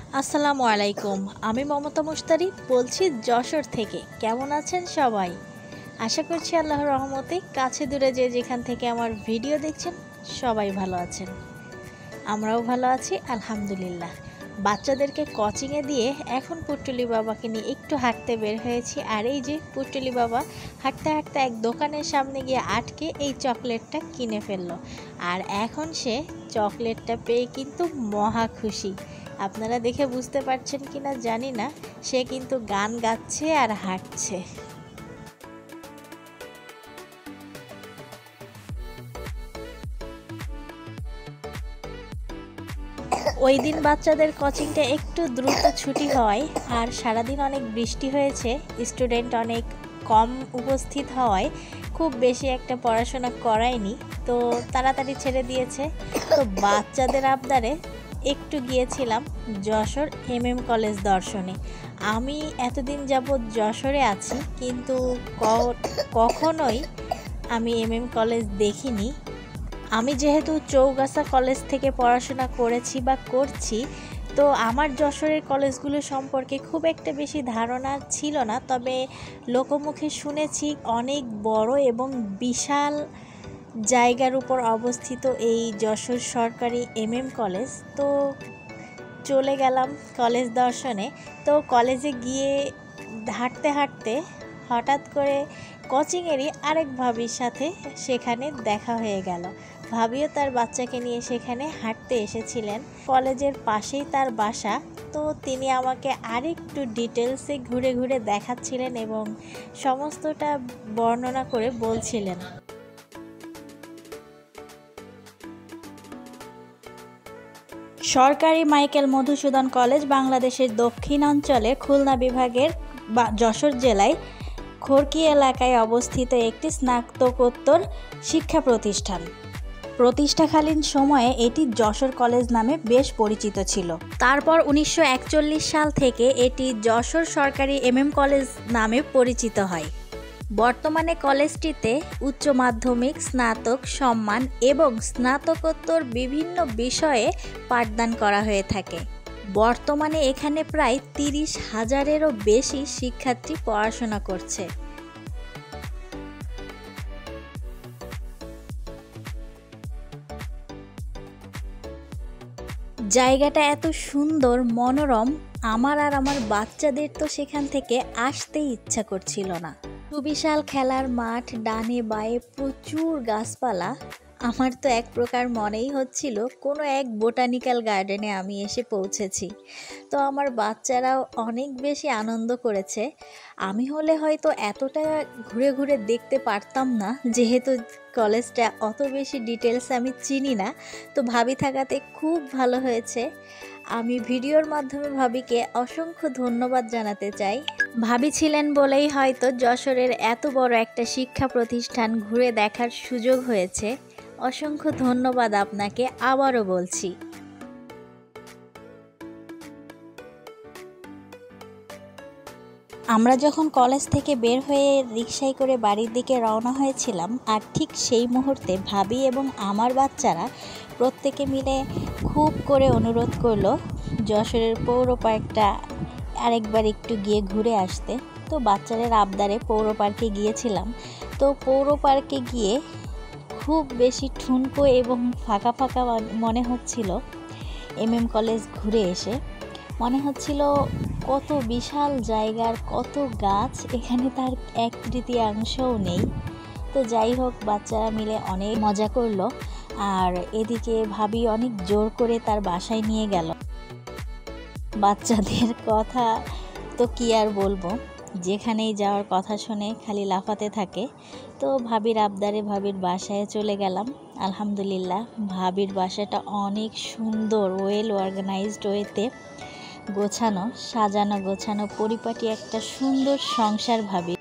আসসালামু আলাইকুম। আমি মমতা মুশতারি বলছি যশোর থেকে। কেমন আছেন সবাই? আশা করছি আল্লাহর রহমতে কাছে দূরে যে যেখান থেকে আমার ভিডিও দেখছেন সবাই ভালো আছেন। আমরাও ভালো আছি আলহামদুলিল্লাহ। বাচ্চাদেরকে কোচিংয়ে দিয়ে এখন পুটুলি বাবাকে নিয়ে একটু হাঁটতে বের হয়েছি। আর এই যে পুটুলি বাবা হাঁটতে হাঁটতে এক দোকানের সামনে গিয়ে আটকে এই চকলেটটা কিনে ফেললো। আর এখন সে চকলেটটা পেয়ে কিন্তু মহা খুশি। আপনারা দেখে বুঝতে পারছেন কিনা জানি না, সে কিন্তু গান গাচ্ছে আর হাঁটছে। ওই দিন বাচ্চাদের কোচিংটা একটু দ্রুত ছুটি হয় আর সারাদিন অনেক বৃষ্টি হয়েছে, স্টুডেন্ট অনেক কম উপস্থিত হওয়ায় খুব বেশি একটা পড়াশোনা করায়নি, তো তাড়াতাড়ি ছেড়ে দিয়েছে। তো বাচ্চাদের আবদারে একটু গিয়েছিলাম যশোর কলেজ দর্শনে। আমি এতদিন যাবৎ যশোরে আছি, কিন্তু কখনোই আমি কলেজ দেখিনি। আমি যেহেতু চৌগাছা কলেজ থেকে পড়াশোনা করেছি বা করছি, তো আমার যশোরের কলেজগুলো সম্পর্কে খুব একটা বেশি ধারণা ছিল না। তবে লোকমুখে শুনেছি অনেক বড় এবং বিশাল জায়গার উপর অবস্থিত এই যশোর সরকারি কলেজ। তো চলে গেলাম কলেজ দর্শনে। তো কলেজে গিয়ে হাঁটতে হাঁটতে হঠাৎ করে কোচিংয়েরই আরেক ভাবির সাথে সেখানে দেখা হয়ে গেল। ভাবিও তার বাচ্চাকে নিয়ে সেখানে হাঁটতে এসেছিলেন। কলেজের পাশেই তার বাসা, তো তিনি আমাকে আরেকটু ডিটেলসে ঘুরে ঘুরে দেখাচ্ছিলেন এবং সমস্তটা বর্ণনা করে বলছিলেন। সরকারি মাইকেল মধুসূদন কলেজ বাংলাদেশের দক্ষিণাঞ্চলের খুলনা বিভাগের যশোর জেলায় খড়কি এলাকায় অবস্থিত একটি স্নাতকোত্তর শিক্ষা প্রতিষ্ঠান। প্রতিষ্ঠাকালীন সময়ে এটি যশোর কলেজ নামে বেশ পরিচিত ছিল। তারপর 1941 সাল থেকে এটি যশোর সরকারি কলেজ নামে পরিচিত হয়। বর্তমানে কলেজটিতে উচ্চ মাধ্যমিক, স্নাতক সম্মান এবং স্নাতকোত্তর বিভিন্ন বিষয়ে পাঠদান করা হয়ে থাকে। বর্তমানে এখানে প্রায় 30,000-এরও বেশি শিক্ষার্থী পড়াশোনা করছে। জায়গাটা এত সুন্দর, মনোরম, আমার আর আমার বাচ্চাদের তো সেখান থেকে আসতেই ইচ্ছা করছিল না। সুবিশাল খেলার মাঠ, ডানে বায়ে প্রচুর গাছপালা। আমার তো এক প্রকার মনেই হচ্ছিল কোনো এক বোটানিক্যাল গার্ডেনে আমি এসে পৌঁছেছি। তো আমার বাচ্চারাও অনেক বেশি আনন্দ করেছে। আমি হলে হয়তো এতটা ঘুরে ঘুরে দেখতে পারতাম না, যেহেতু কলেজটা অত বেশি ডিটেলস আমি চিনি না। তো ভাবি থাকাতে খুব ভালো হয়েছে। আমি ভিডিওর মাধ্যমে ভাবিকে অসংখ্য ধন্যবাদ জানাতে চাই। ভাবি ছিলেন বলেই হয়তো যশোরের এত বড় একটা শিক্ষা প্রতিষ্ঠান ঘুরে দেখার সুযোগ হয়েছে। অসংখ্য ধন্যবাদ আপনাকে আবারও বলছি। আমরা যখন কলেজ থেকে বের হয়ে রিকশায় করে বাড়ির দিকে রওনা হয়েছিলাম, আর ঠিক সেই মুহূর্তে ভাবি এবং আমার বাচ্চারা প্রত্যেকে মিলে খুব করে অনুরোধ করলো যশোরের পৌর পার্কটা আরেকবার একটু গিয়ে ঘুরে আসতে। তো বাচ্চাদের আবদারে পৌর পার্কে গিয়েছিলাম। তো পৌর পার্কে গিয়ে খুব বেশি ঠুনকো এবং ফাঁকা ফাঁকা মনে হচ্ছিল। কলেজ ঘুরে এসে মনে হচ্ছিল কত বিশাল জায়গার কত গাছ, এখানে তার 1/3 নেই। তো যাই হোক, বাচ্চারা মিলে অনেক মজা করলো। আর এদিকে ভাবি অনেক জোর করে তার বাসায় নিয়ে গেল। বাচ্চাদের কথা তো কি আর বলবো, যেখানেই যাওয়ার কথা শুনে খালি লাফাতে থাকে। তো ভাবির আবদারে ভাবির বাসায় চলে গেলাম। আলহামদুলিল্লাহ, ভাবির বাসাটা অনেক সুন্দর, ওয়েল অর্গানাইজড ওয়েতে গোছানো, সাজানো গোছানো, পরিপাটি একটা সুন্দর সংসার ভাবি।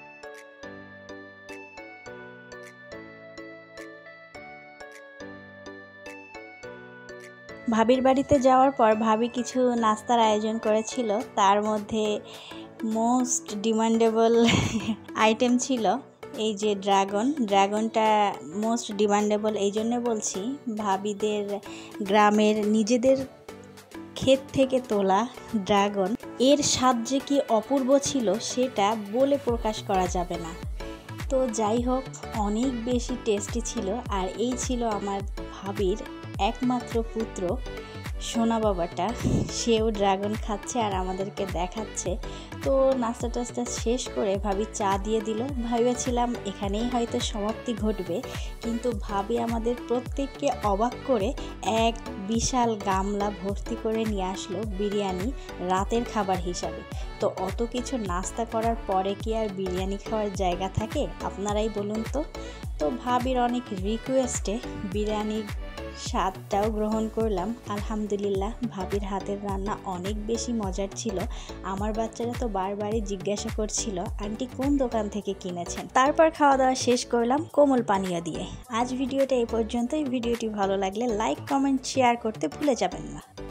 ভাবির বাড়িতে যাওয়ার পর ভাবি কিছু নাস্তার আয়োজন করেছিল। তার মধ্যে মোস্ট ডিমান্ডেবল আইটেম ছিল এই যে ড্রাগনটা মোস্ট ডিমান্ডেবল এই জন্য বলছি, ভাবিদের গ্রামের নিজেদের ক্ষেত থেকে তোলা ড্রাগন, এর স্বাদ যে কি অপূর্ব ছিল সেটা বলে প্রকাশ করা যাবে না। তো যাই হোক, অনেক বেশি টেস্টি ছিল। আর এই ছিল আমার ভাবির একমাত্র পুত্র সোনা বাবাটা, সেও ড্রাগন খাচ্ছে আর আমাদেরকে দেখাচ্ছে। তো নাস্তা টাস্তা শেষ করে ভাবি চা দিয়ে দিল। ভেবেছিলাম এখানেই হয়তো সমাপ্তি ঘটবে, কিন্তু ভাবি আমাদের প্রত্যেককে অবাক করে এক বিশাল গামলা ভর্তি করে নিয়ে আসলো বিরিয়ানি রাতের খাবার হিসাবে। তো অত কিছু নাস্তা করার পরে কি আর বিরিয়ানি খাওয়ার জায়গা থাকে? আপনারাই বলুন তো। তো ভাবির অনেক রিকোয়েস্টে বিরিয়ানির স্বাদটাও গ্রহণ করলাম। আলহামদুলিল্লাহ, ভাবির হাতের রান্না অনেক বেশি মজার ছিল। আমার বাচ্চারা তো বারবারই জিজ্ঞাসা করছিল আন্টি কোন দোকান থেকে কিনেছেন। তারপর খাওয়া দাওয়া শেষ করলাম কোমল পানীয় দিয়ে। আজ ভিডিওটা এই পর্যন্তই। ভিডিওটি ভালো লাগলে লাইক, কমেন্ট, শেয়ার করতে ভুলে যাবেন না।